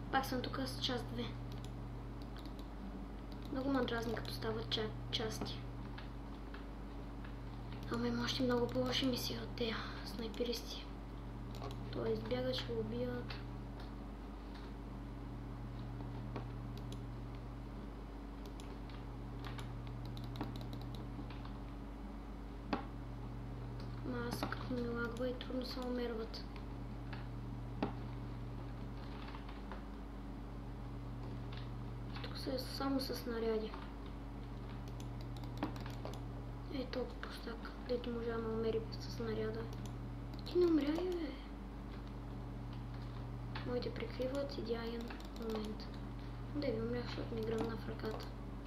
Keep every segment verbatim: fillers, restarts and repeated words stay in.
Пак съм тук с част две. Много ма дразни, като стават ча части. Ама има още много по-лоши мисии от тея снайперисти. Той избягат, ще го убиват. Ама аз като ми лагва и трудно се умерват. Тук са само с снаряди. Ей, толкова пустак, дето можа да ме умери с снаряда. Ти не умряй, бе. Моите прикриват идеален момент. Да ви умрях, защото ми гръмна в ръката.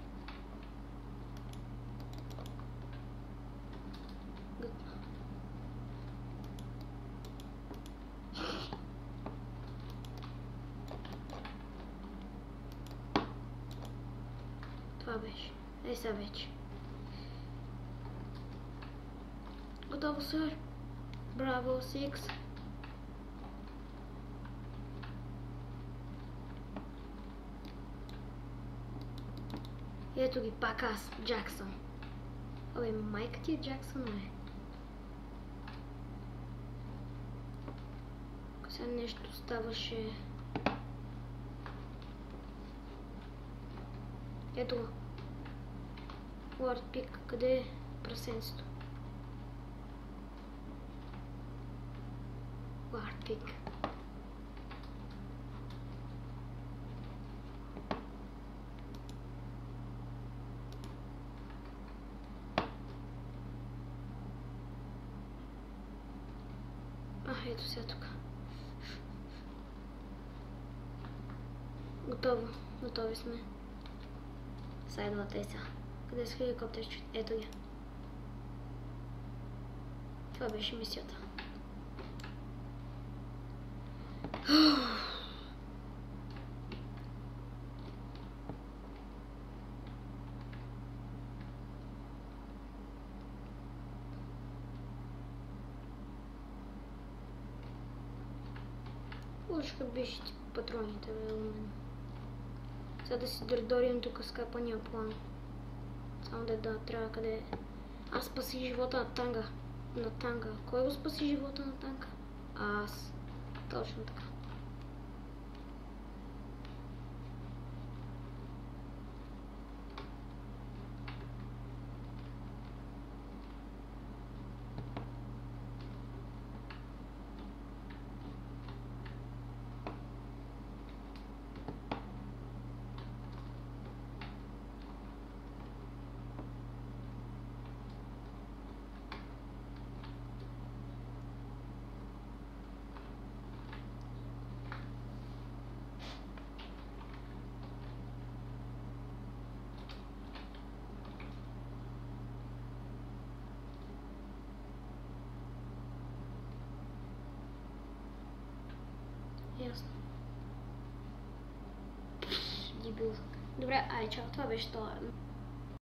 Гътна. Това беше. Ей сега вече. Готово, сър. Браво, Сикс. Ето ги пак аз, Джаксън. Абе, майка ти е Джаксън, бе. Сега нещо ставаше. Ето го. Уорд Пик, къде е прасенцето? Уорд Пик. А, ето сега тук. Готово. Готови сме. Сега идват е сега. Къде са хеликоптерчета? Ето ги. Това беше мисията. Лъжка беше патроните, бе, у мен. Сега да си дърдорим тук с капания план. Само да, да трябва къде е. Аз спаси живота на танга. На танга. Кой го спаси живота на танга? Аз. Точно така. Ясно. Дебил. Добре, ай, чао, това беше това.